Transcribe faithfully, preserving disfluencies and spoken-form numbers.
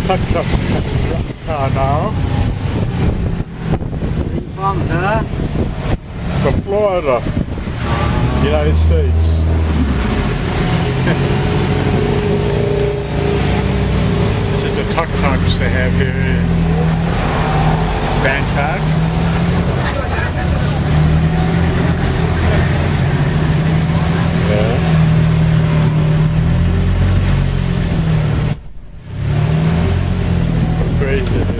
tuk-tuk car now. Where you from, sir? From Florida, United States. This is the tuk-tuks they have here in Bangkok. Yeah. Crazy.